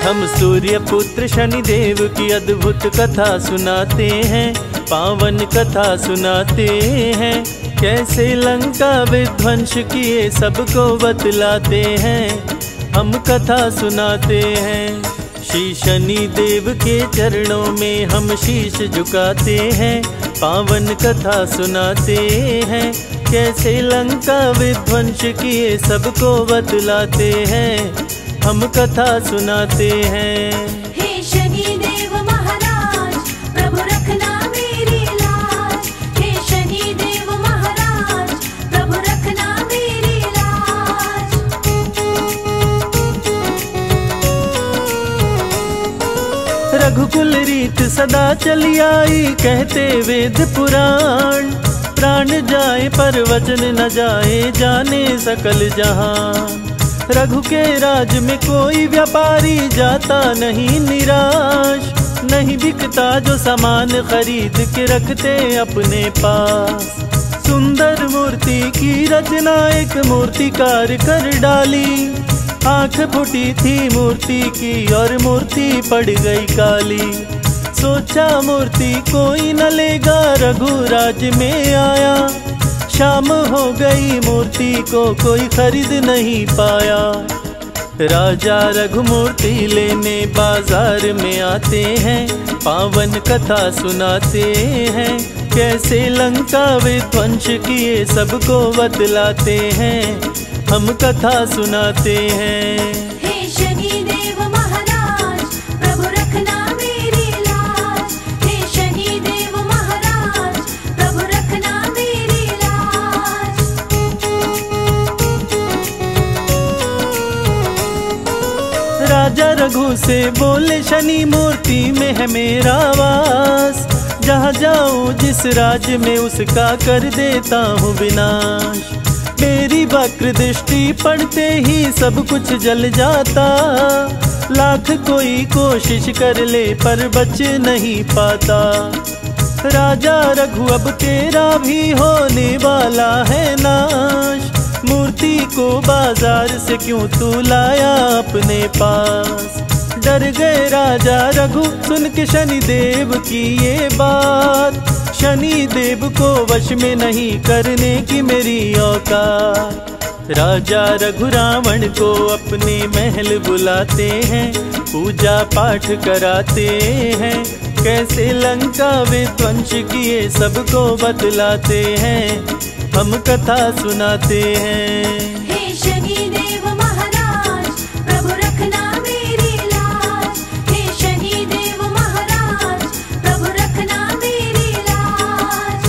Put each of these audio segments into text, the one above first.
हम सूर्य पुत्र शनिदेव की अद्भुत कथा सुनाते हैं, पावन कथा सुनाते हैं। कैसे लंका विध्वंस किए सबको बतलाते हैं, हम कथा सुनाते हैं। श्री शनिदेव के चरणों में हम शीश झुकाते हैं, पावन कथा सुनाते हैं। कैसे लंका विध्वंस किए सबको बतलाते हैं, हम कथा सुनाते हैं। हे शनिदेव महाराज, प्रभु रखना मेरी लाज। हे शनिदेव महाराज, प्रभु रखना मेरी लाज। रघुकुल रीत सदा चली आई, कहते वेद पुराण। प्राण जाए पर वचन न जाए, जाने सकल जहान। रघु के राज में कोई व्यापारी जाता नहीं निराश। नहीं बिकता जो सामान खरीद के रखते अपने पास। सुंदर मूर्ति की रचना एक मूर्तिकार कर डाली। आंख फूटी थी मूर्ति की और मूर्ति पड़ गई काली। सोचा मूर्ति कोई न लेगा, रघुराज में आया। शाम हो गई मूर्ति को कोई खरीद नहीं पाया। राजा रघु मूर्ति लेने बाजार में आते हैं, पावन कथा सुनाते हैं। कैसे लंका विध्वंस किए सबको बतलाते हैं, हम कथा सुनाते हैं। हे शनिदेव महाराज, प्रभु रखना मेरी लाज। हे शनिदेव महाराज, प्रभु रखना मेरी लाज। राजा रघु से बोले शनि मूर्ति में है मेरा वास। जहाँ जाऊँ जिस राज्य में उसका कर देता हूँ विनाश। मेरी वक्र दृष्टि पड़ते ही सब कुछ जल जाता। लाख कोई कोशिश कर ले पर बच नहीं पाता। राजा रघु अब तेरा भी होने वाला है नाश। मूर्ति को बाजार से क्यों तू लाया अपने पास। डर गए राजा रघु सुन के शनिदेव की ये बात। शनिदेव को वश में नहीं करने की मेरी औकात। राजा रघु रावण को अपने महल बुलाते हैं, पूजा पाठ कराते हैं। कैसे लंका विध्वंस किए सबको बतलाते हैं, हम कथा सुनाते हैं। हे शनिदेव महाराज, प्रभु रखना मेरी लाज। हे शनिदेव महाराज, प्रभु रखना मेरी लाज।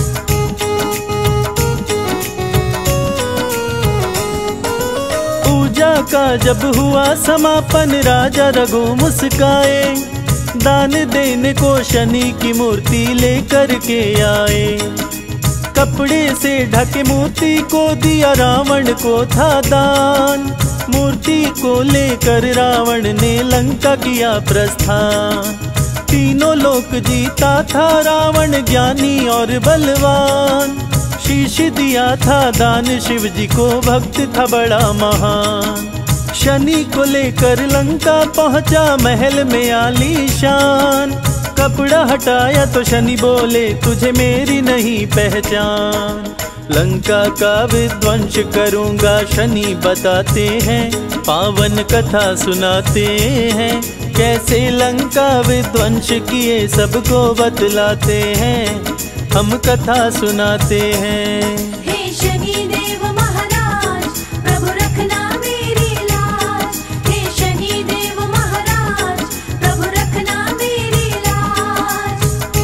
पूजा का जब हुआ समापन, राजा रघु मुस्काए। दान देने को शनि की मूर्ति लेकर के आए। कपड़े से ढके मूर्ति को दिया, रावण को था दान। मूर्ति को लेकर रावण ने लंका किया प्रस्थान। तीनों लोक जीता था रावण, ज्ञानी और बलवान। शीश दिया था दान शिव जी को, भक्त था बड़ा महान। शनि को लेकर लंका पहुंचा, महल में आलीशान। कपड़ा हटाया तो शनि बोले तुझे मेरी नहीं पहचान। लंका का विध्वंस करूंगा शनि बताते हैं, पावन कथा सुनाते हैं। कैसे लंका विध्वंस किए सबको बतलाते हैं, हम कथा सुनाते हैं। हे शनिदेव महाराज, प्रभु रखना मेरी लाज। हे शनिदेव महाराज, प्रभु रखना मेरी लाज।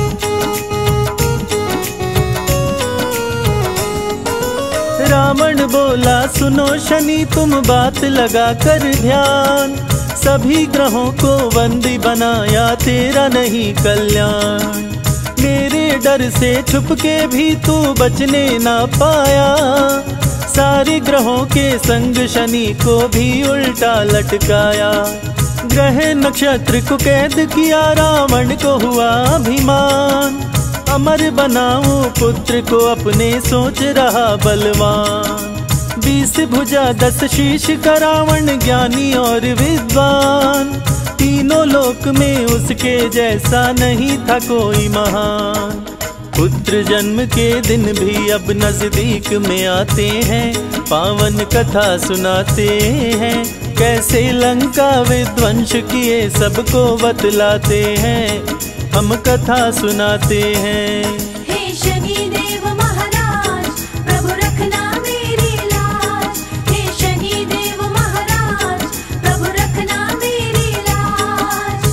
रावण बोला सुनो शनि तुम बात लगा कर ध्यान। सभी ग्रहों को बंदी बनाया, तेरा नहीं कल्याण। मेरे डर से छुप के भी तू बचने ना पाया। सारे ग्रहों के संग शनि को भी उल्टा लटकाया। ग्रह नक्षत्र को कैद किया, रावण को हुआ अभिमान। अमर बनाऊं पुत्र को अपने, सोच रहा बलवान। 20 भुजा 10 शीश का रावण, ज्ञानी और विद्वान। तीनों लोक में उसके जैसा नहीं था कोई महान। पुत्र जन्म के दिन भी अब नजदीक में आते हैं, पावन कथा सुनाते हैं। कैसे लंका विध्वंस किए सबको बतलाते हैं, हम कथा सुनाते हैं। हे शनिदेव महाराज, प्रभु रखना मेरी लाज। हे शनिदेव महाराज, प्रभु रखना मेरी लाज।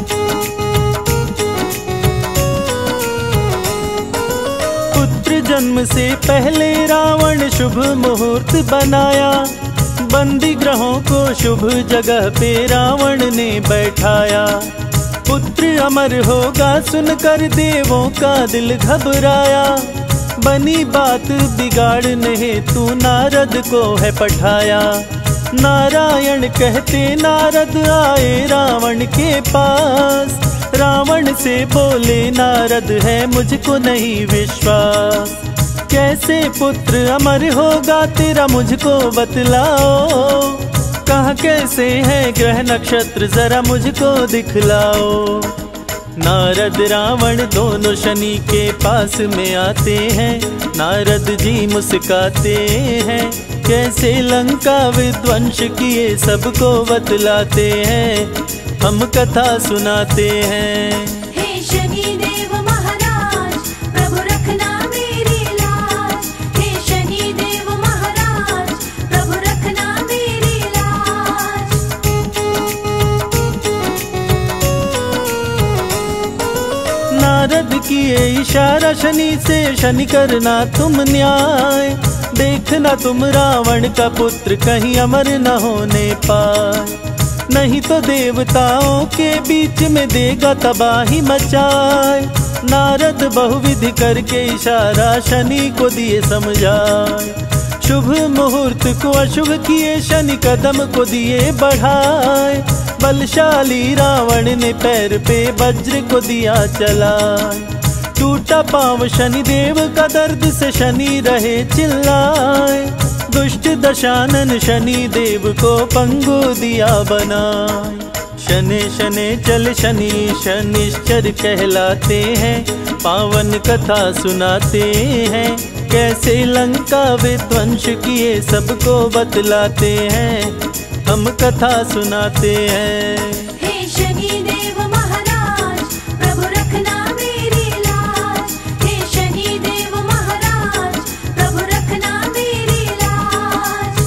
पुत्र जन्म से पहले रावण शुभ मुहूर्त बनाया, बंदी ग्रहों को शुभ जगह पे रावण ने बैठाया। पुत्र अमर होगा सुनकर देवों का दिल घबराया, बनी बात बिगाड़ने हेतु नारद को है पठाया। नारायण कहते नारद आए रावण के पास, रावण से बोले नारद है मुझको नहीं विश्वास। कैसे पुत्र अमर होगा तेरा मुझको बतलाओ, कहाँ कैसे है ग्रह नक्षत्र जरा मुझको दिखलाओ। नारद रावण दोनों शनि के पास में आते हैं, नारद जी मुस्काते हैं। कैसे लंका विध्वंस किए सबको बतलाते हैं, हम कथा सुनाते हैं। हे शनिदेव महाराज, प्रभु रखना मेरी लाज। हे शनिदेव महाराज, प्रभु रखना मेरी लाज। नारद किए इशारा शनि से, शनि करना तुम न्याय। देखना तुम रावण का पुत्र कहीं अमर न होने पाए, नहीं तो देवताओं के बीच में देगा तबाही मचाए। नारद बहुविधि करके इशारा शनि को दिए समझाए। शुभ मुहूर्त को अशुभ किए, शनि कदम को दिए बढ़ाए। बलशाली रावण ने पैर पे वज्र को दिया चलाए। टूटा पांव शनिदेव का दर्द से शनि रहे चिल्लाए। दुष्ट दशानन शनि देव को पंगु दिया बनाए। शनि शनि चल शनि शनिश्चर कहलाते हैं, पावन कथा सुनाते हैं। कैसे लंका विध्वंस किए सबको बतलाते हैं, हम कथा सुनाते हैं। हे शनिदेव महाराज, प्रभु रखना मेरी लाज। हे शनिदेव महाराज, प्रभु रखना मेरी लाज।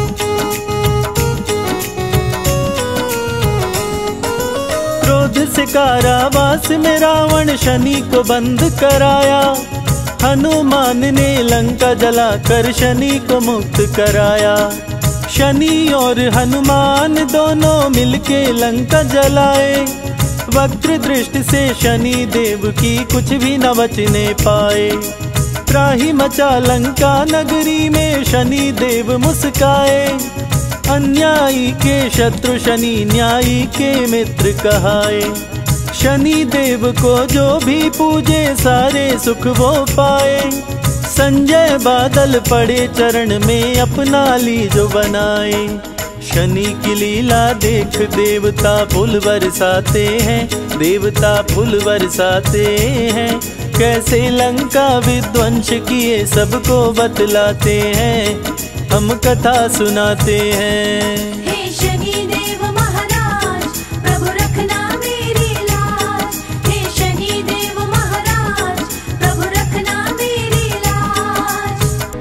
क्रोध से कारावास में रावण शनि को बंद कराया। हनुमान ने लंका जलाकर शनि को मुक्त कराया। शनि और हनुमान दोनों मिलके लंका जलाए। वक्र दृष्टि से शनि देव की कुछ भी न बचने पाए। त्राही मचा लंका नगरी में शनि देव मुस्काए। अन्यायी के शत्रु शनि, न्यायी के मित्र कहाए। शनि देव को जो भी पूजे सारे सुख वो पाए। संजय बादल पड़े चरण में अपना ली जो बनाए। शनि की लीला देख देवता फूल बरसाते हैं, देवता फूल बरसाते हैं। कैसे लंका विध्वंस किए सबको बतलाते हैं, हम कथा सुनाते हैं। हे शनिदेव महाराज, प्रभु रखना मेरी लाज। हे शनिदेव महाराज, प्रभु रखना मेरी लाज।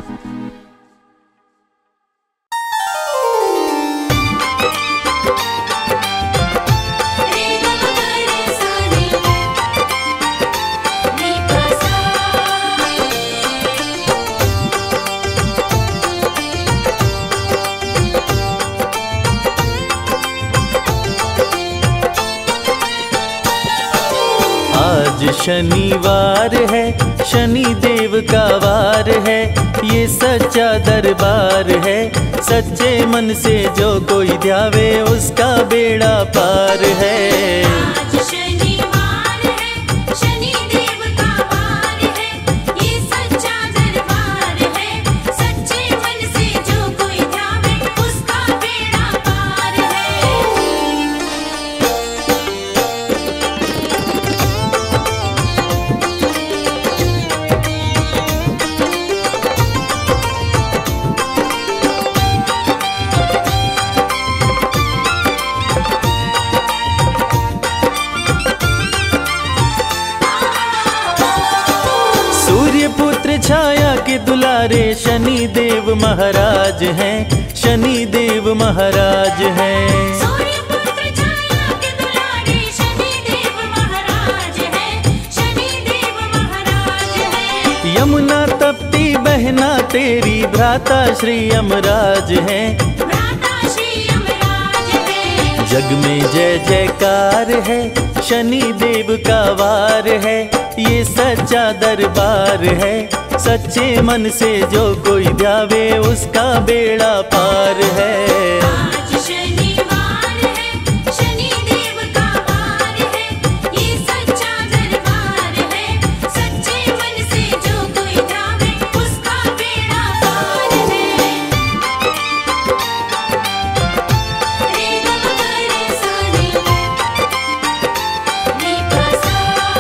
रे ग रे सा रे रे प सा। आज शनिवार है, शनि देव का वार है। ये सच्चा दरबार है, सच्चे मन से जो कोई ध्यावे उसका बेड़ा पार है। आज शनिवार है, शनिदेव का वार है। ये सच्चा दरबार है, सच्चे मन से जो कोई ध्यावे उसका बेड़ा पार है। दुलारे शनि देव महाराज हैं, शनि देव महाराज हैं। सूर्य पुत्र छाया के दुलारे शनि देव महाराज हैं, शनि देव महाराज हैं। यमुना तप्ती बहना तेरी भ्राता श्री यमराज हैं, भ्राता श्री यमराज हैं। जग में जय जयकार है, शनि देव का वार है, ये सच्चा दरबार है। सच्चे मन से जो कोई ध्यावे उसका बेड़ा पार है। आज शनिवार है, शनि देव का वार है, ये सच्चा दरबार है। सच्चे मन से जो कोई ध्यावे उसका बेड़ा पार है। रे ग म ग रे सा रे, रे प सा।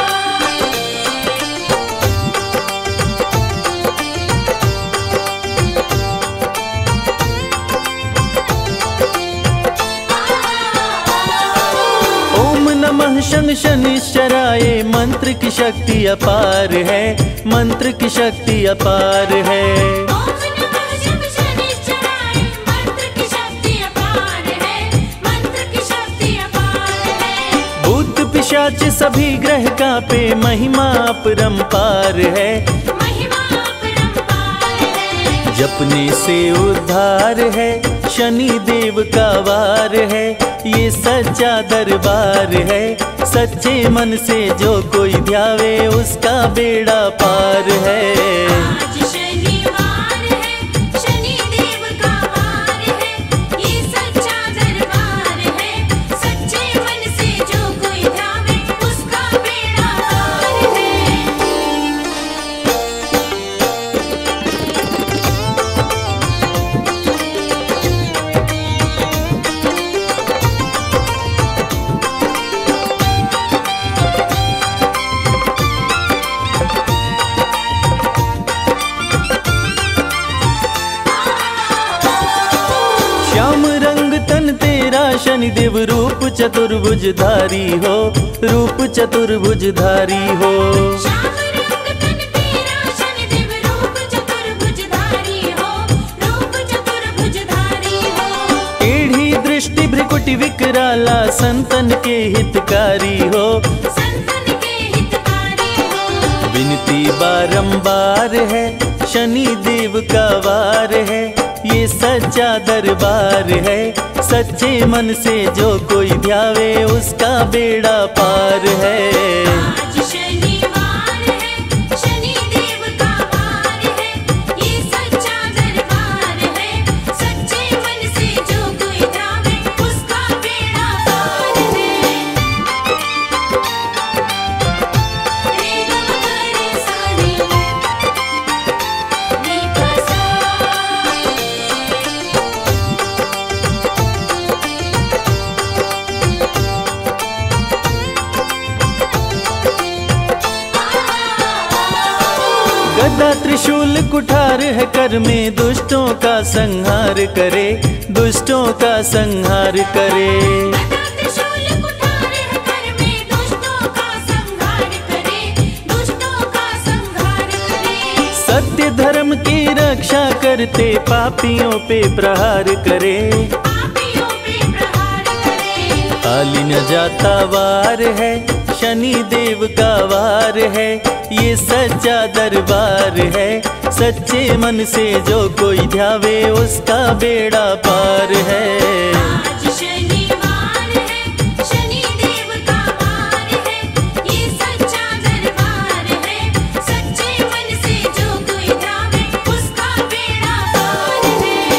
ओम नमः शं शनिश्चराय, मंत्र की शक्ति अपार है, मंत्र की शक्ति अपार है। ओम नमः शं शनिश्चराय, मंत्र की शक्ति अपार है, मंत्र की शक्ति अपार है। भूत पिशाच सभी ग्रह कांपे, महिमा अपरंपार है, महिमा अपरंपार है। जपने से उद्धार है, शनि देव का वार है, ये सच्चा दरबार है। सच्चे मन से जो कोई ध्यावे उसका बेड़ा पार है। आज शनिवार है, शनि देव का वार है, ये सच्चा दरबार है। सच्चे मन से जो कोई ध्यावे उसका बेड़ा पार है। श्याम रंग तन तेरा शनि देव, रूप चतुर्भुजधारी हो, रूप चतुर्भुजधारी हो। श्याम रंग तन तेरा शनि देव, रूप चतुर्भुजधारी हो, रूप चतुर्भुजधारी हो। टेढ़ी दृष्टि भ्रिकुटि विकराला, संतन के हितकारी हो, संतन के हितकारी हो। विनती बारंबार है, शनि देव का वार है, ये सच्चा दरबार है। सच्चे मन से जो कोई ध्यावे उसका बेड़ा पार है। आज शनिवार है, शनि देव का वार है, ये सच्चा दरबार है। सच्चे मन से जो कोई ध्यावे उसका बेड़ा पार है। रे ग म ग रे सा रे, रे प सा। गदा त्रिशूल कुठार है कर में, दुष्टों का संहार करे, दुष्टों का संहार करे। गदा त्रिशूल कुठार है कर में, दुष्टों का संहार करे, दुष्टों का संहार करे। सत्य धर्म की रक्षा करते, पापियों पे प्रहार करे, पापियों पे प्रहार करे। खाली न जाता वार है, शनि देव का वार है, ये सच्चा दरबार है। सच्चे मन से जो कोई ध्यावे उसका बेड़ा पार है। आज शनिवार है, शनि देव का वार है, ये सच्चा दरबार है। सच्चे मन से जो कोई ध्यावे उसका बेड़ा पार है।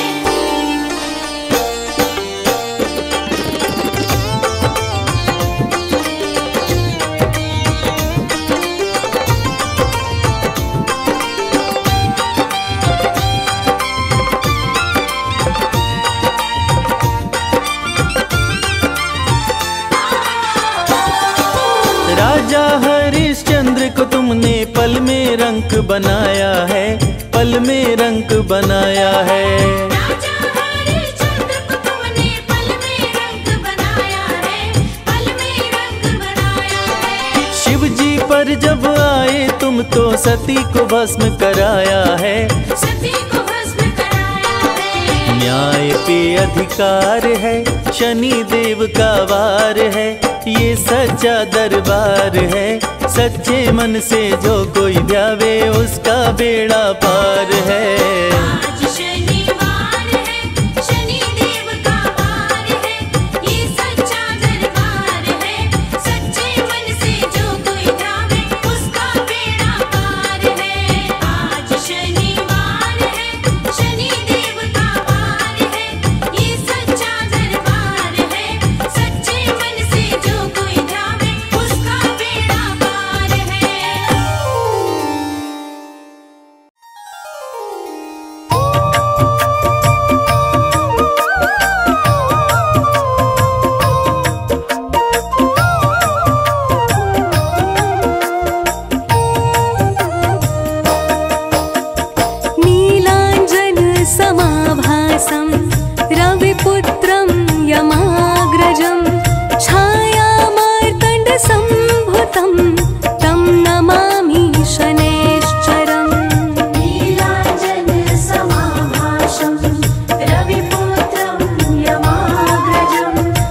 राजा हरिश्चंद्र को तुमने पल में रंक बनाया है, पल में रंक बनाया है। राजा हरिश्चंद्र को तुमने पल में रंग बनाया है, पल में रंग बनाया है। शिव जी पर पर जब आए तुम तो सती को भस्म कराया है। सती को भस्म कराया है। न्याय पे अधिकार है, शनि देव का वार है, ये सच्चा दरबार है। सच्चे मन से जो कोई ध्यावे उसका बेड़ा पार है। आज शनिवार है, शनि देव का वार है, ये सच्चा दरबार है। सच्चे मन से जो कोई ध्यावे उसका बेड़ा पार है। आज शनिवार है, शनि देव का वार है, ये सच्चा दरबार है। सच्चे मन से जो कोई ध्यावे उसका बेड़ा पार है। नीलाञ्जन समाभासं रविपुत्रं यमाग्रजं छायामार्तण्ड सम्भुतं तं नमामि शनैश्चरम्। नीलाञ्जन समाभासं रविपुत्रं यमाग्रजं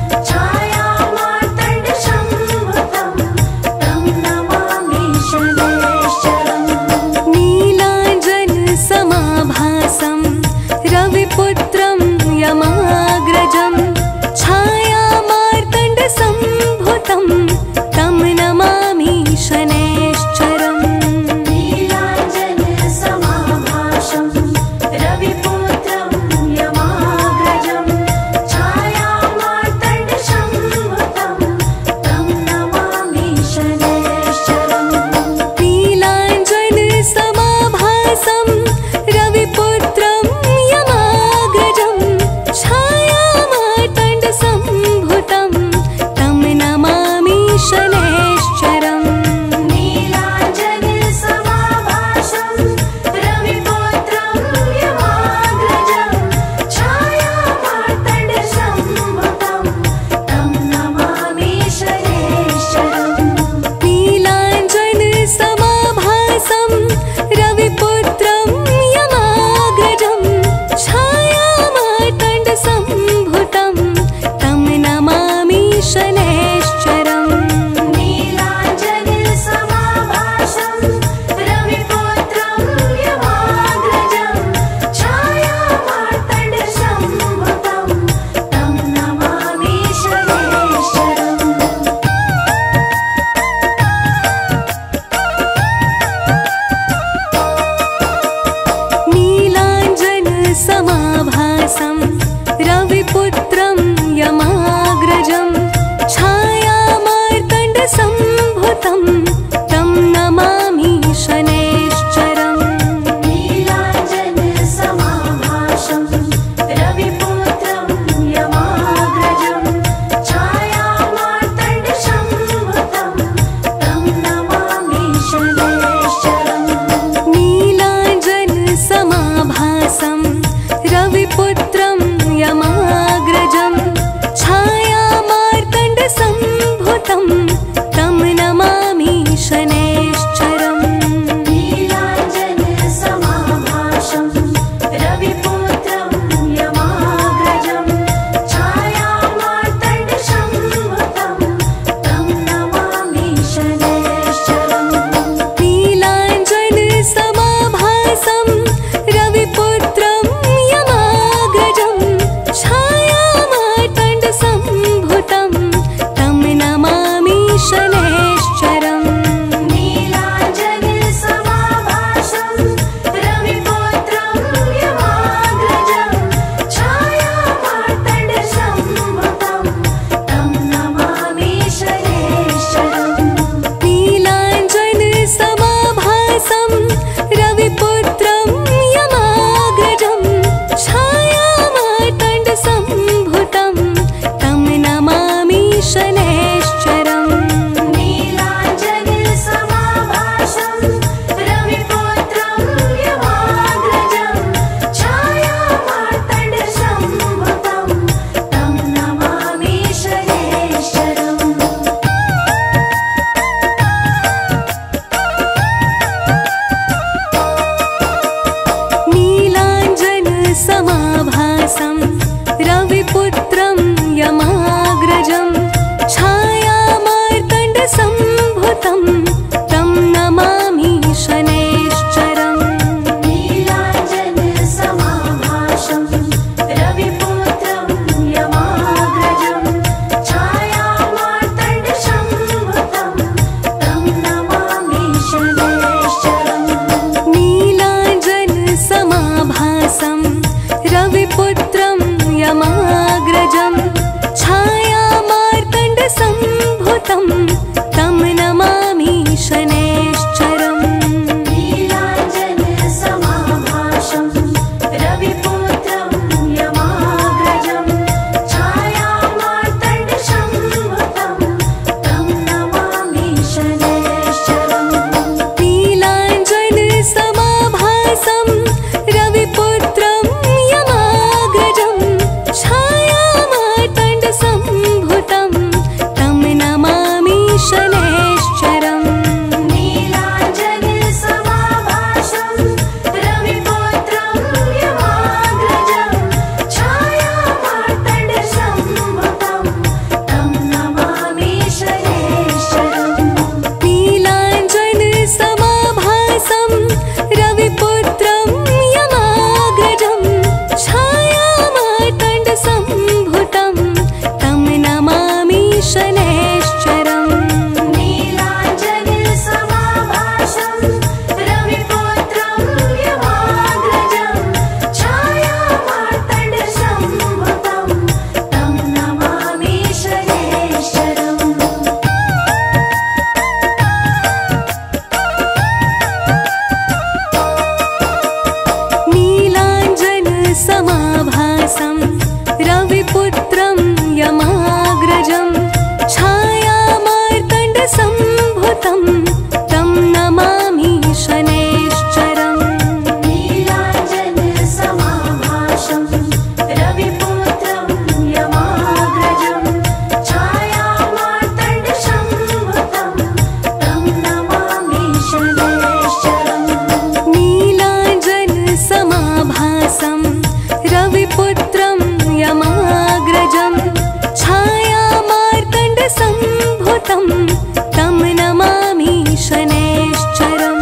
छायामार्तण्ड सम्भुतं तं नमामि शनैश्चरम्। नीलाञ्जन समाभासं रविपुत्रं यमाग्रजं छायामार्तण्ड सम्भुतं तं नमामि शनैश्चरम्। नीलाञ्जन समाभासं रविपुत्रं यमाग्रजं छायामार्तण्ड सम्भुतं तं नमामि शनैश्चरम्। नीलाञ्जन समाभासं रविपुत्रं यमाग्रजं छायामार्तण्ड सम्भुतं तं नमामि शनैश्चरम्। नीलाञ्जन समाभासं रविपुत्रं यमाग्रजं छायामार्तण्ड सम्भुतं तं नमामि शनैश्चरम्। नीलाञ्जन समाभासं रविपुत्रं यमाग्रजं छायामार्तण्ड सम्भुतं तं नमामि शनैश्चरम्। नीलाञ्जन समाभासं रविपुत्रं यमाग्रजं छायामार्तण्ड सम्भुतं तं नमामि शनैश्चरम्। नीलाञ्जन समाभासं रविपुत्रं यमाग्रजं छायामार्तण्ड सम्भुतं तं नमामि शनैश्चरम्। नीलाञ्जन समाभासं रविपुत्रं यमाग्रजं छायामार्तण्ड सम्भुतं तं नमामि शनैश्चरम्। नीलाञ्जन समाभासं रविपुत्रं यमाग्रजं छायामार्तण्ड सम्भुतं तं नमामि शनैश्चरम्। नीलाञ्जन समाभासं रविपुत्रं यमाग्रजं छायामार्तण्ड सम्भुतं तं नमामि शनैश्चरम्। नीलाञ्जन समाभासं रविपुत्रं यमाग्रजं छायामार्तण्ड सम्भुतं तं नमामि सम्भुतं तं नमामि शनैश्चरम् नीलाञ्जनसमाभासं रविपुत्रं यमाग्रजं छायामार्तण्डसम्भुतं तं नमामि शनैश्चरम् नीलाञ्जनसमाभासं रविपुत्रं यमाग्रजं छायामार्तण्डसम्भुतं तं नमामि शनैश्चरम् नीलाञ्जनसमाभासं रविपुत्रं यमाग्रजं छायामार्तण्डसम्भुतं तं नमामि शनैश्चरम् नीलाञ्जनसमाभासं रविपुत्रं यमाग्रजं छायामार्तण्डसम्भुतं तं नमामि शनैश्चरम् नीलाञ्जनसमाभासं रविपुत्रं यमाग्रजं छायामार्तण्डसम्भुतं तं नमामि शनैश्चरम् नीलाञ्जनसमाभासं रविपुत्रं यमाग्रजं छायामार्तण्डसम्भुतं तं नमामि शनैश्चरम् नीलाञ्जनसमाभासं रविपुत्रं यमाग्रजं छायामार्तण्डसम्भुतं तं नमामि शनैश्चरम् नीलाञ्जनसमाभासं रविपुत्रं यमाग्रजं छायामार्तण्डसम्भुतं तं नमामि शनैश्चरम्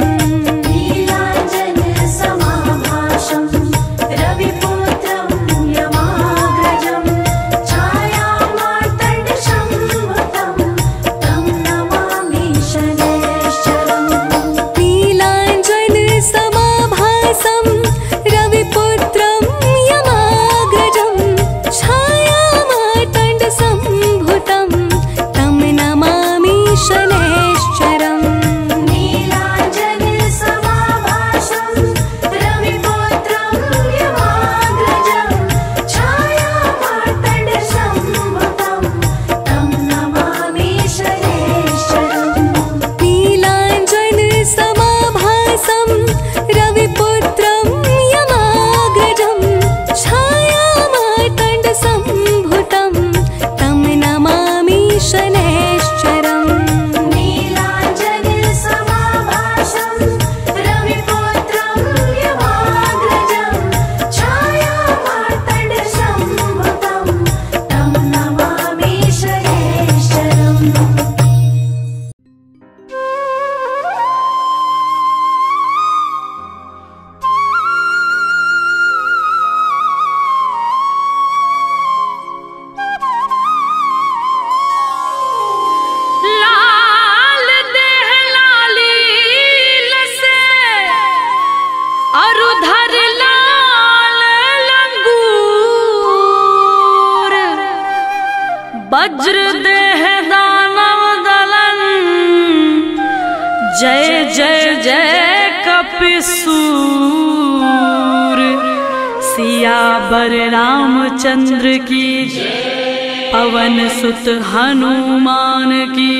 नीलाञ्जनसमाभासं रविपुत्रं यमाग्रजं छायामार्तण्डसम्भुतं तं नमामि शनैश्चरम् नीलाञ्जनसमाभासं रविपुत्रं यमाग्रजं छायामार्तण्डसम्भुतं तं नमामि शनैश्चरम् नीलाञ्जनसमाभासं रविपुत्रं यमाग्रजं छायामार्तण्डसम्भुतं तं नमामि शनैश्चरम् नीलाञ्जनसमाभासं रविपुत्रं यमाग्रजं छायामार्तण्डसम्भुतं तं नमामि शनैश्चरम् नीलाञ्जनसमाभासं रविपुत्रं यमाग्रजं छायामार्तण्डसम्भुतं तं नमामि शनैश्चरम् लाल देह लाली लसे अरुधर लाल लंगूर वज्र देह दानव दलन जय जय जय कपिसूर सियावर रामचंद्र की पवन सुत हनुमान की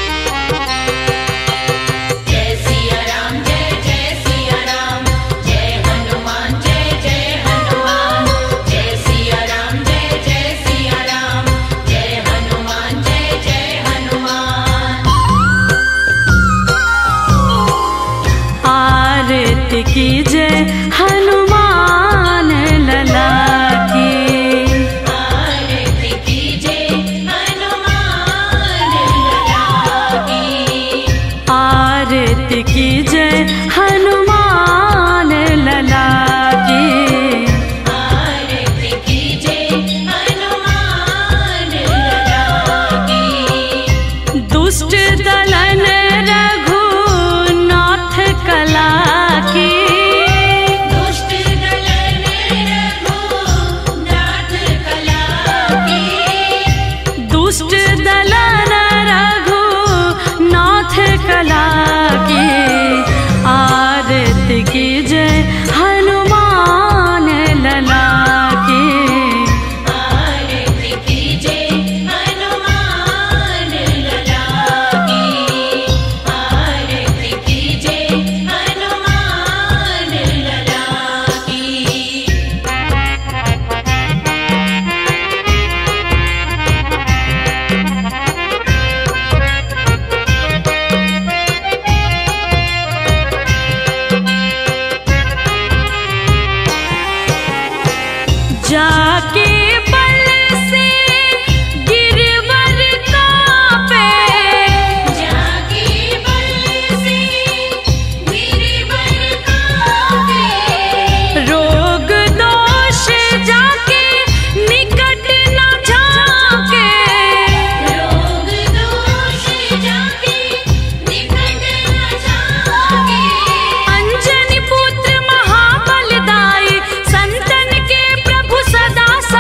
जय सिया राम जय जय सिया राम जय जाके बल से गिरवर कांपे, जाके बल से गिरवर कांपे, रोग दोष जाके निकट न झांके, रोग दोष जाके निकट न झांके, अंजनी पुत्र महाबलदाई संतन के प्रभु सदा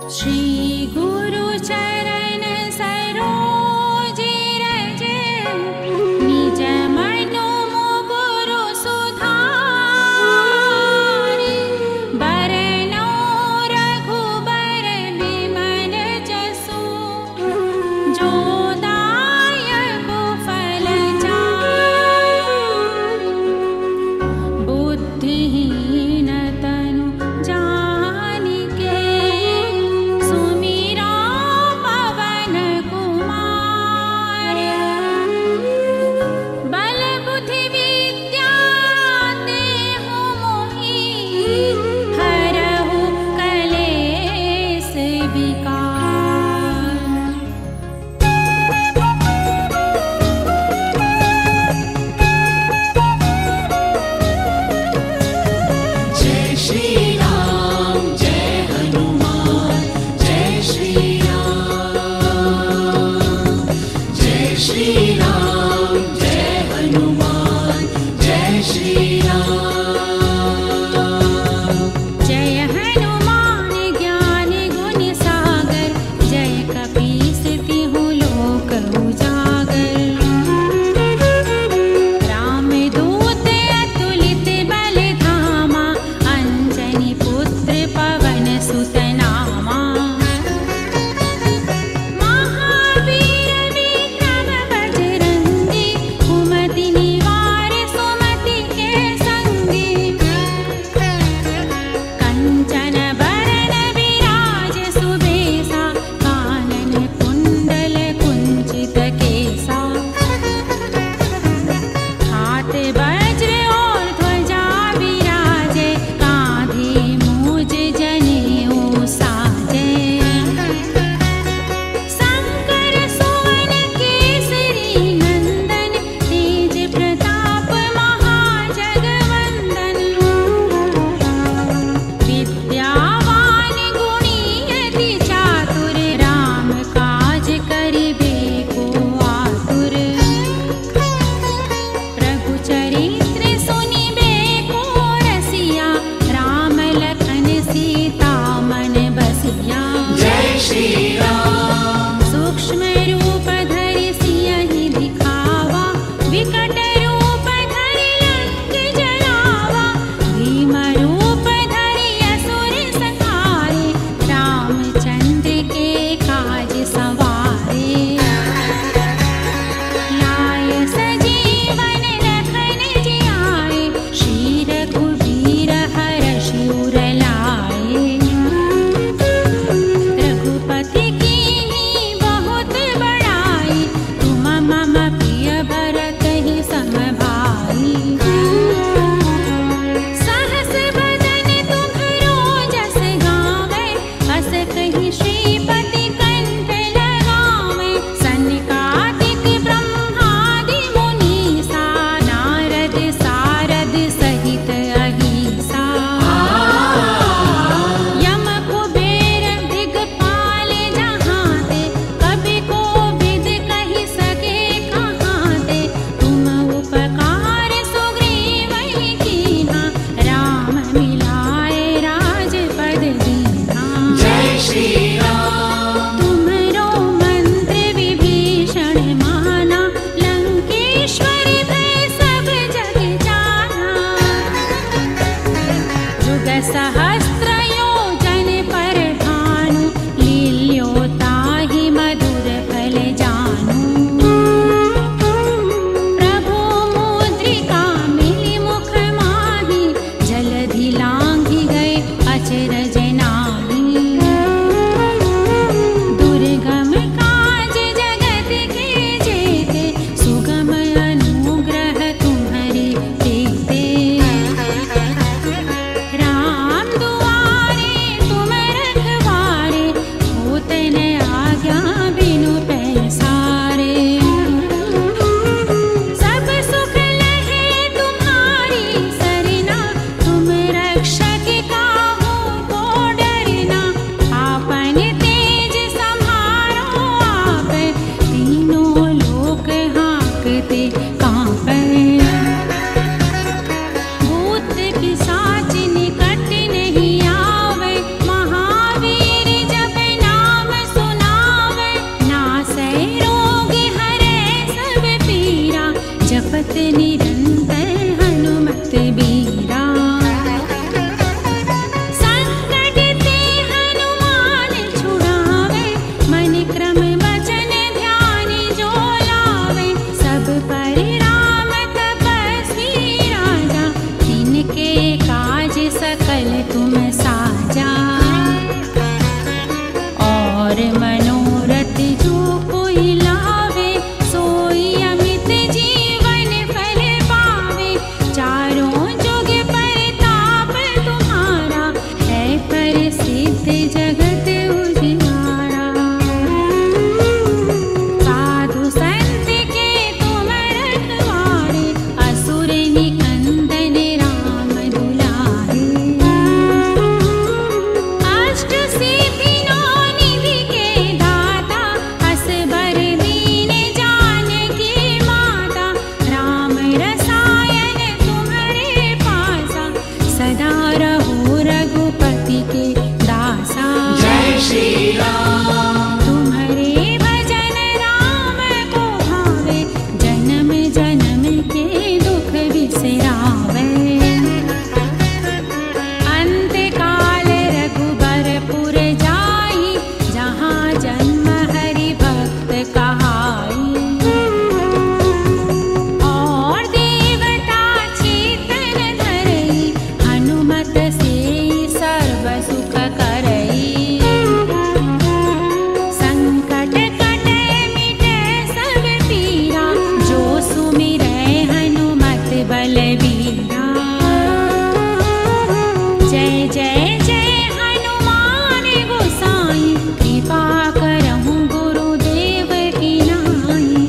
श्री गुरु चरण सरोज रज निज मनु मुकुरु सुधारि बरनौ रघुबर बिमल जसु जो दायक फल चारि बुद्धिहीन तनु जानिके सुमिरा पवन कुमार बल बुद्धि विद्या देहु मोहि हरहु कलेस विकार। जय श्री राम जय हनुमान जय श्री राम जय श्री राम जय हनुमान जय श्री राम। जय हनुमान ज्ञान गुण सागर जय कपीस तिहु लोक उजागर। राम दूत अतुलित बल धामा अंजनी पुत्र पवन सुत नामा। महावीर विक्रम बजरंगी कुमति निवार सुमति के संगी। कंचन बरन विराज सुबेसा कानन कुंडल कुंचित केसा। हाथ वज्र और ध्वजा विराजे कांधे मूज जनेऊ हरि के दासा। जय श्री राम। तुम्हारे भजन राम को भावे, जन्म जन्म के दुख बिसरावे। अंत काल रघुबरपुर जाई, जहाँ जन्म हरि भक्त कहाई। और देवता चेतन धरई, हनुमत से सर्व सुख करई। संकट कटे मिटे सब पीरा, जो सुमिरै हनुमत बलबीरा। जय जय जय हनुमान गोसाई, कृपा करहु गुरुदेव की नाई।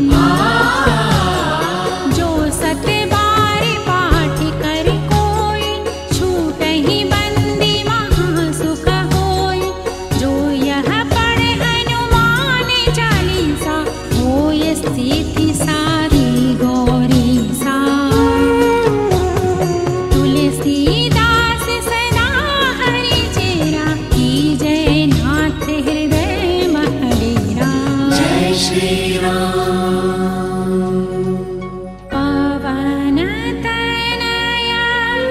जो सत बार पाठ कर कोई, छूटहि बंदी महा सुख होई। जो यह पढ़े हनुमान चालीसा, होय स्थिति सारी गौरीसा। तुलसीदास सदा हरि चेरा, कीजय नाथ हृदय महडेरा। जय श्री राम। पवन तनया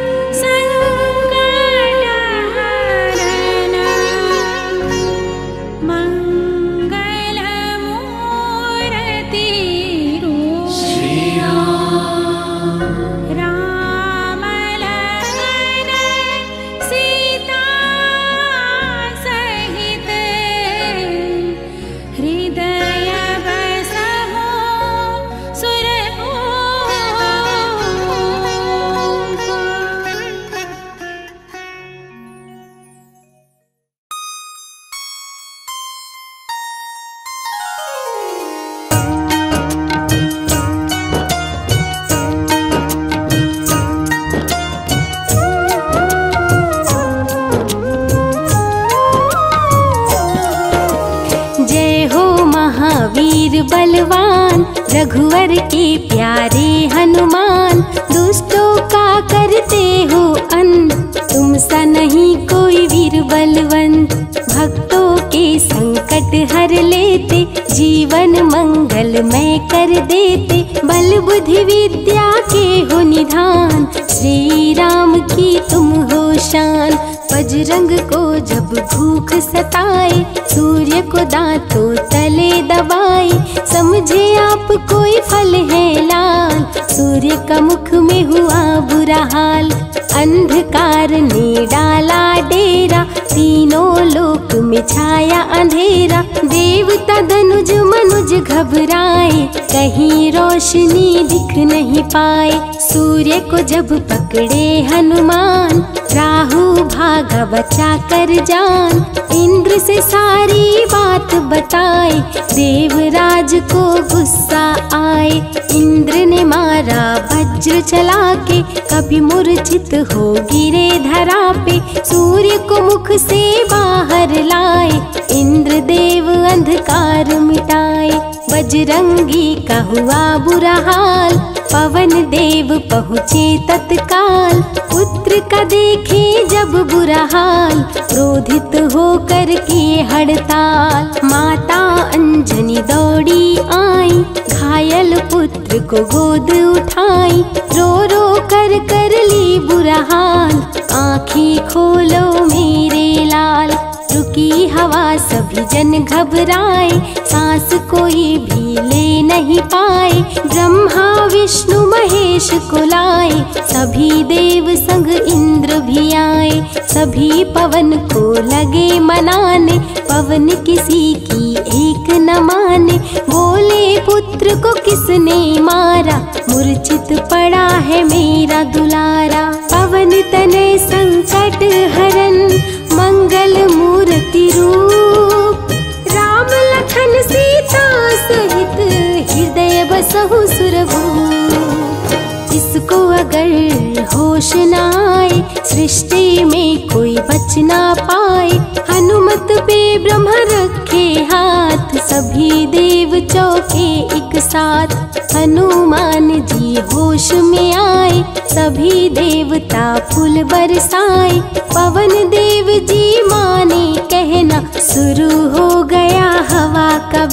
संकट हरन, मंगल मूर्ति रूप। श्री राम। राम लखन सीता सहित, हृदय बसहु सुरभूप। जय हो महावीर बलवान, रघुवर के प्यारे हनुमान। दुष्टों का करते हो अंत, तुम सा नहीं कोई वीर बलवंत। भक्तों के संकट हर लेते, जीवन मंगलमय कर देते। बल बुद्धि विद्या के हो निधान, श्री राम की तुम हो शान। बजरंग को जब भूख सताए, सूर्य को दांतों तले दबाए। समझे आप कोई फल है लाल, सूर्य का मुख में हुआ बुरा हाल। अंधकार ने डाला डेरा, तीनों लोक में छाया अंधेरा। देवता धनुज मनुज घबराए, कहीं रोशनी दिख नहीं पाए। सूर्य को जब पकड़े हनुमान, राहु भागा बचा कर जान। इंद्र से सारी बात बताए, देवराज को गुस्सा आए। इंद्र ने मारा वज्र चला के, कभी मूर्छित हो गिरे धरा पे। सूर्य को मुख से बाहर लाए, इंद्र देव अंधकार मिटाए। बजरंगी का हुआ बुरा हाल, पवन देव पहुँचे तत्काल। पुत्र का देखे जब बुरा हाल, क्रोधित होकर किए हड़ताल। माता अंजनी दौड़ी आई, घायल पुत्र को गोद उठाई। रो रो कर ली बुरा हाल, आँखें खोलो मेरे लाल। रुकी हवा सभी जन घबराए, सांस कोई भी ले नहीं पाए। ब्रह्मा विष्णु महेश को लाए, सभी देव संग इंद्र भी आए। सभी पवन को लगे मनाने, पवन किसी की एक न माने। बोले पुत्र को किसने मारा, मूर्छित पड़ा है मेरा दुलारा। पवन तनय संकट हरन, मंगल मूर्ति रूप। राम लखन सीता सहित, हृदय बसहु सुरभूप। इसको अगर होश न आए, सृष्टि में कोई बच ना पाए। हनुमत पे ब्रह्म रखे हाथ, सभी देव चौके एक साथ। हनुमान जी होश में आए, सभी देवता फूल बरसाए। पवन देव जी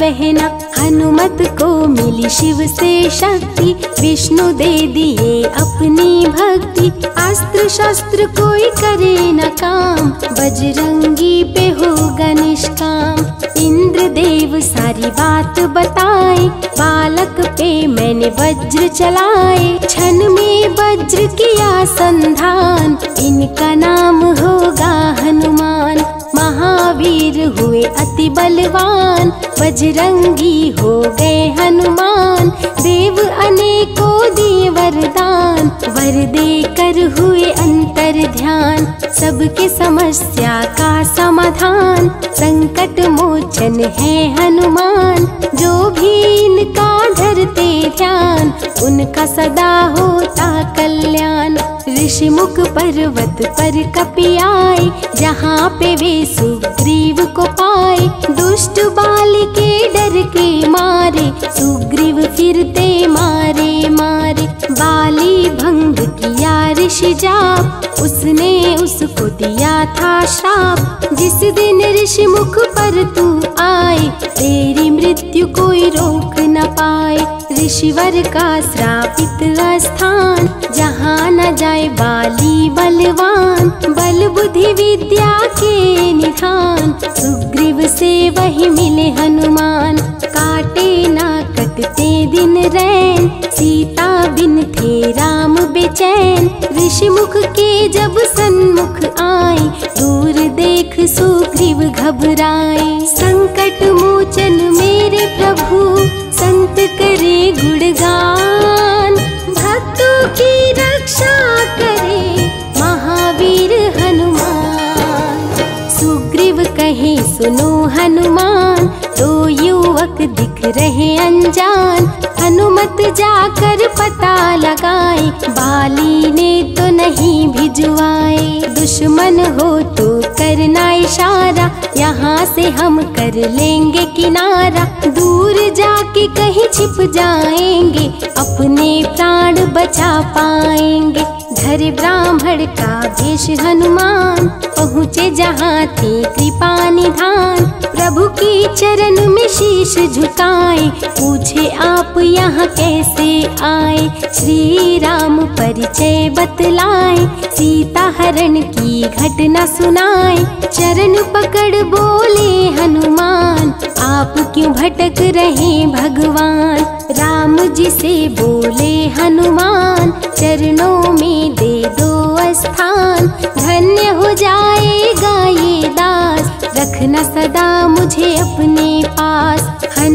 बहना। हनुमत को मिली शिव से शक्ति, विष्णु दे दिए अपनी भक्ति। अस्त्र शस्त्र कोई करे न काम, बजरंगी पे होगा निष्काम। इंद्र देव सारी बात बताए, बालक पे मैंने वज्र चलाए। क्षण में वज्र किया संधान, इनका नाम होगा हनुमान। महावीर हुए अति बलवान, बजरंगी हो गए हनुमान। देव अनेकों दिए वरदान, वर देकर हुए अंतर ध्यान। सबके समस्या का समाधान, संकट मोचन है हनुमान। जो भी इनका धरते ध्यान, उनका सदा होता कल्याण। ऋषिमुख पर्वत पर कपि आए, जहाँ पे वे सुग्रीव को पाए। दुष्ट बालिके डर के मारे, सुग्रीव फिरते मारे मारे। बाली भंग किया ऋषि जाप, उसने उसको दिया था श्राप। जिस दिन ऋषि मुख पर तू आए, तेरी मृत्यु कोई रोक न पाए। ऋषिवर का श्रापित स्थान, जहाँ न जाए बाली बलवान। बल बुद्धि विद्या के निधान, सुग्रीव से वही मिले हनुमान। काटे ना कटते दिन रैन, सीता बिन थे राम बेचैन। ऋषि मुख के जब सन्मुख आए, दूर देख सुग्रीव घबराए। संकट मोचन मेरे प्रभु, संत करे गुणगान। भक्तों की रक्षा करे महावीर हनुमान। सुग्रीव कहे सुनो हनुमान, दो युवक दिख रहे अनजान। हनुमत जाकर पता लगाए, बाली ने तो नहीं भिजवाए। दुश्मन हो तो करना इशारा, यहाँ से हम कर लेंगे किनारा। दूर जाके कहीं छिप जाएंगे, अपने प्राण बचा पाएंगे। धरे ब्राह्मण का भेष हनुमान, पहुँचे जहाँ थे कृपा निधान। प्रभु की चरण में शीश झुकाए, पूछे आप यहाँ कैसे आए। श्री राम परिचय बतलाए, सीता हरण की घटना सुनाए। चरण पकड़ बोले हनुमान, आप क्यों भटक रहे भगवान। राम जी से बोले हनुमान, चरणों में दे दो स्थान। धन्य हो जाएगा ये दास, रखना सदा मुझे अपने पास।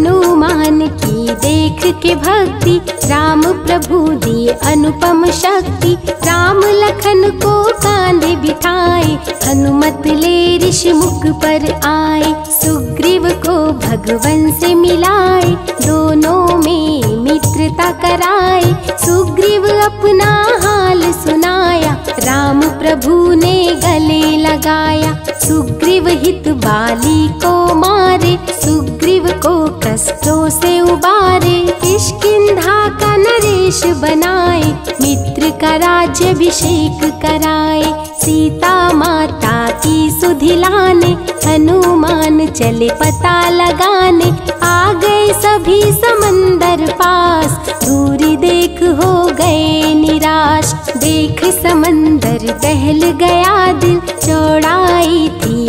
हनुमान की देख के भक्ति, राम प्रभु दिए अनुपम शक्ति। राम लखन को कांधे बिठाए, हनुमत ले ऋषि मुख पर आए। सुग्रीव को भगवन से मिलाए, दोनों में मित्रता कराए। सुग्रीव अपना हाल सुनाया, राम प्रभु ने गले लगाया। सुग्रीव हित बाली को मारे, सुग्रीव को कष्टों से उबारे। किष्किंधा का नरेश बनाए, मित्र का राज्याभिषेक कराए। सीता माता की सुधि लाने, हनुमान चले पता लगाने। आ गए सभी समंदर पास, दूरी देख हो गए निराश। देख समंदर दहल गया दिल, चौड़ाई थी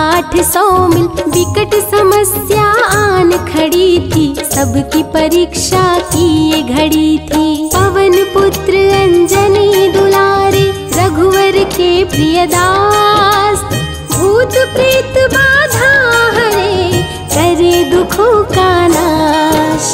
800 मील। विकट समस्या आन खड़ी थी, सबकी परीक्षा की ये घड़ी थी। पवन पुत्र अंजनी दुलारे, रघुवर के प्रिय दास। भूत प्रेत बाधा हरे, करे दुखों का नाश।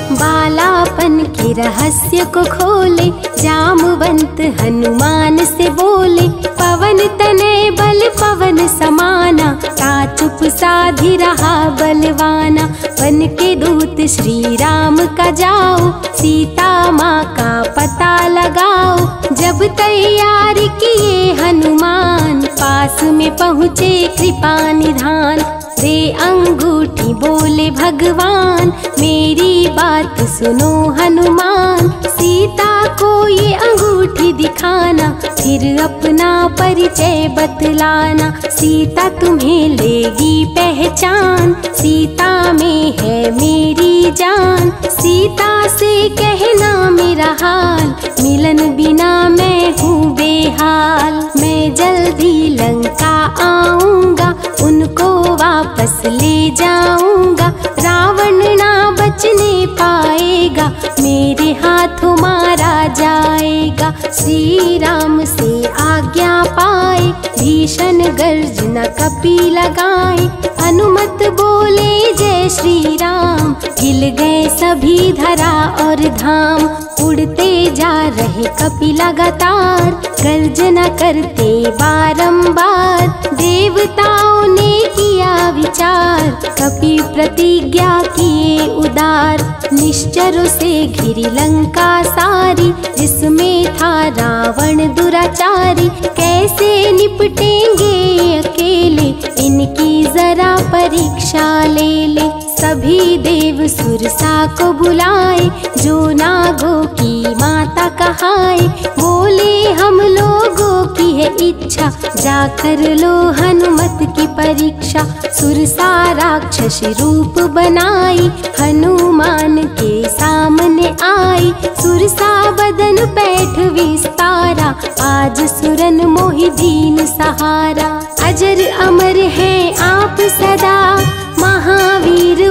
बालापन के रहस्य को खोले, जामवंत हनुमान से बोले। पवन तनय बल पवन समाना, ता चुप साधी रहा बलवाना। बन के दूत श्री राम का जाओ, सीता माँ का पता लगाओ। जब तैयार किए हनुमान, पास में पहुँचे कृपा निधान। दे अंगूठी बोले भगवान, मेरी बात सुनो हनुमान। सीता को ये अंगूठी दिखाना, फिर अपना परिचय बतलाना। सीता तुम्हें लेगी पहचान, सीता में है मेरी जान। सीता से कहना मेरा हाल, मिलन बिना मैं हूँ बेहाल। मैं जल्दी लंका आऊंगा, उनको वापस ले जाऊंगा। रावण ना बचने पाएगा, मेरे हाथों मारा जाएगा। श्री राम से आज्ञा पाए, भीषण गर्जना कपि लगाए। हनुमत बोले जय श्री राम, हिल गए सभी धरा और धाम। उड़ते जा रहे कपि लगातार, गर्जना करते बारंबार। देवताओं ने किया विचार, कपि प्रतिज्ञा किए उदार। निश्चरों से घिरी लंका सारी, जिसमें था रावण दुराचारी। कैसे निपटेंगे अकेले, इनकी जरा परीक्षा ले ले। सभी देव सुरसा को बुलाए, जो नागों की माता कहाए। बोले हम लोगों की है इच्छा, जाकर लो हनुमत की परीक्षा। सुरसा राक्षस रूप बनाई, हनुमान के सामने आई। सुरसा बदन पैठ विस्तारा, आज सुरन मोहि दीन सहारा। अजर अमर है आप सदा, महावीर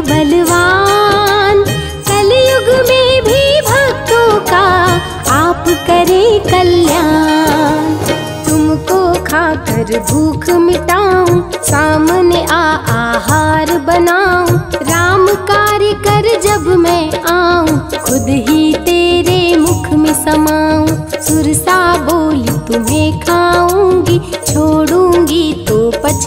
बलवान। कलयुग में भी भक्तों का आप करें कल्याण। तुमको खाकर भूख मिटाऊं, सामने आहार बनाऊं। राम कार्य कर जब मैं आऊं, खुद ही तेरे मुख में समाऊं। सुरसा बोली तुम्हें खाऊंगी, छोड़ूंगी तो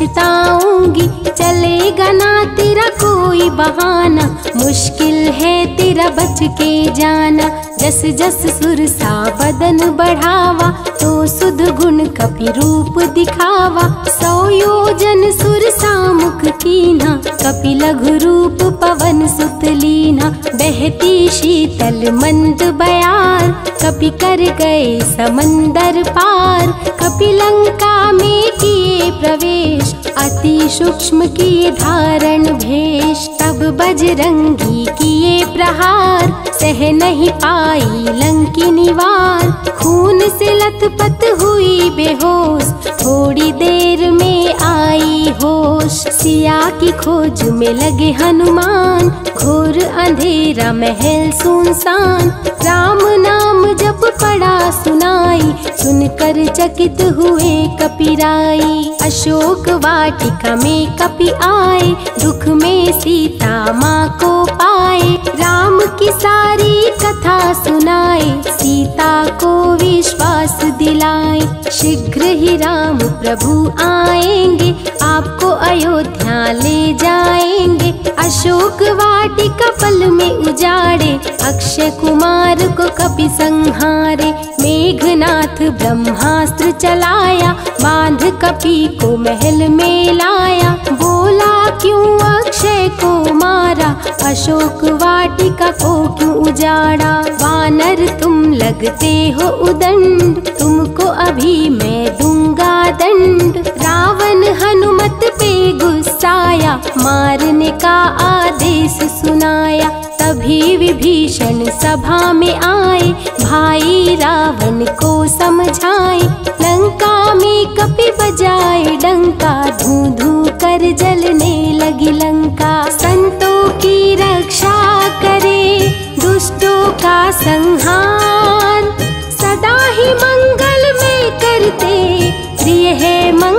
पछताऊंगी। चलेगा ना तेरा कोई बहाना, मुश्किल है तेरा बच के जाना। जस जस सुरसा बदन बढ़ावा, तो सुध गुण कपि रूप दिखावा। 100 योजन सुरसा मुख कीन्हा, कपि लघु रूप पवन सुत लीन्हा। बहती शीतल मंद बयार, कपि कर गए समंदर पार। कपि लंका में किए प्रवेश, अति सूक्ष्म किए धारण भेष। तब बजरंगी किए प्रहार, सह नहीं पाई लंकिनी वार। खून से लथपथ हुई बेहोश, थोड़ी देर में आई होश। सिया की खोज में लगे हनुमान, घोर अंधेरा महल सुनसान। राम नाम जप पड़ा सुनाई, सुनकर चकित हुए कपिराई। अशोक वाटिका में कपि आए, दुख में सीता माँ को पाए। राम की सारी कथा सुनाए, सीता को विश्वास दिलाए। शीघ्र ही राम प्रभु आएंगे, आपको अयोध्या ले जाएंगे। अशोक वाटिका पल में उजाड़े, अक्षय कुमार को कपि संहारे। मेघनाथ ब्रह्मास्त्र चलाया, बांध कपि को महल में लाया। बोला क्यों अक्षय को मारा, अशोक वाटिका को क्यों उजाड़ा। वानर तुम लगते हो उदंड, तुमको अभी मैं दूंगा दंड। रावण हनुमत पे गुस्साया, मारने का आदेश सुनाया। तभी विभीषण सभा में आए, भाई रावण को समझाए। लंका में कपि बजाए डंका, धू धू कर जलने लगी लंका। संतों की रक्षा करे, दुष्टों का संहार। सदा ही मंगल में करते, प्रिय है मंगल